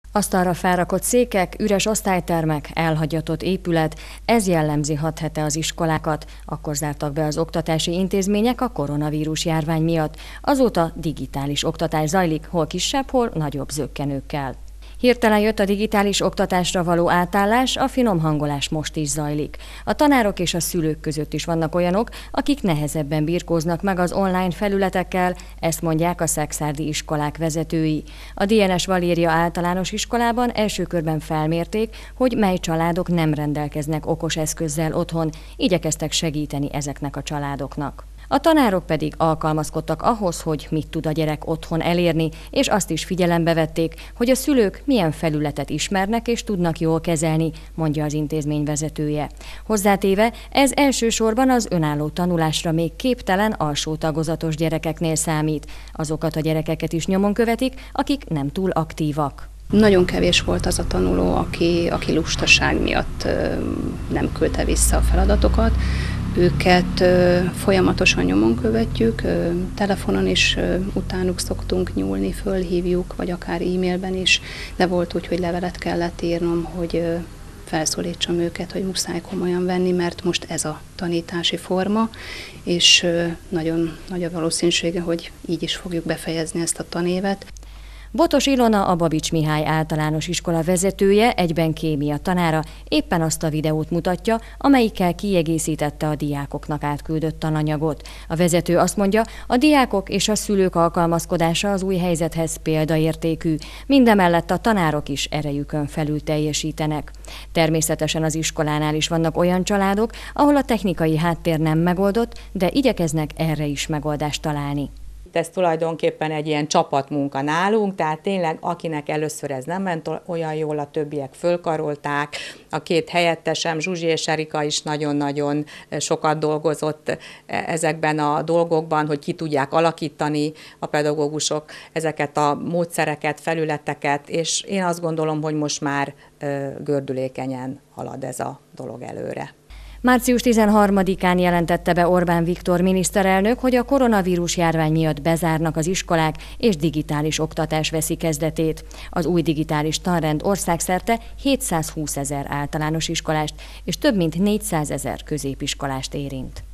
Asztalra felrakott székek, üres osztálytermek, elhagyatott épület, ez jellemzi 6 hete az iskolákat. Akkor zártak be az oktatási intézmények a koronavírus járvány miatt. Azóta digitális oktatás zajlik, hol kisebb, hol nagyobb zökkenőkkel. Hirtelen jött a digitális oktatásra való átállás, a finom hangolás most is zajlik. A tanárok és a szülők között is vannak olyanok, akik nehezebben birkóznak meg az online felületekkel, ezt mondják a szekszárdi iskolák vezetői. A DNS Valéria általános iskolában első körben felmérték, hogy mely családok nem rendelkeznek okos eszközzel otthon, igyekeztek segíteni ezeknek a családoknak. A tanárok pedig alkalmazkodtak ahhoz, hogy mit tud a gyerek otthon elérni, és azt is figyelembe vették, hogy a szülők milyen felületet ismernek és tudnak jól kezelni, mondja az intézmény vezetője. Hozzátéve, ez elsősorban az önálló tanulásra még képtelen alsó tagozatos gyerekeknél számít. Azokat a gyerekeket is nyomon követik, akik nem túl aktívak. Nagyon kevés volt az a tanuló, aki lustaság miatt nem küldte vissza a feladatokat. Őket folyamatosan nyomon követjük, telefonon is utánuk szoktunk nyúlni, fölhívjuk, vagy akár e-mailben is, de volt úgy, hogy levelet kellett írnom, hogy felszólítsam őket, hogy muszáj komolyan venni, mert most ez a tanítási forma, és nagyon nagy a valószínűsége, hogy így is fogjuk befejezni ezt a tanévet. Botos Ilona, a Babics Mihály általános iskola vezetője, egyben kémia tanára éppen azt a videót mutatja, amelyikkel kiegészítette a diákoknak átküldött tananyagot. A vezető azt mondja, a diákok és a szülők alkalmazkodása az új helyzethez példaértékű, mindemellett a tanárok is erejükön felül teljesítenek. Természetesen az iskolánál is vannak olyan családok, ahol a technikai háttér nem megoldott, de igyekeznek erre is megoldást találni. Ez tulajdonképpen egy ilyen csapatmunka nálunk, tehát tényleg akinek először ez nem ment olyan jól, a többiek fölkarolták. A 2 helyettesem, Zsuzsi és Erika is nagyon-nagyon sokat dolgozott ezekben a dolgokban, hogy ki tudják alakítani a pedagógusok ezeket a módszereket, felületeket, és én azt gondolom, hogy most már gördülékenyen halad ez a dolog előre. Március 13-án jelentette be Orbán Viktor miniszterelnök, hogy a koronavírus járvány miatt bezárnak az iskolák, és digitális oktatás veszi kezdetét. Az új digitális tanrend országszerte 720 000 általános iskolást és több mint 400 000 középiskolást érint.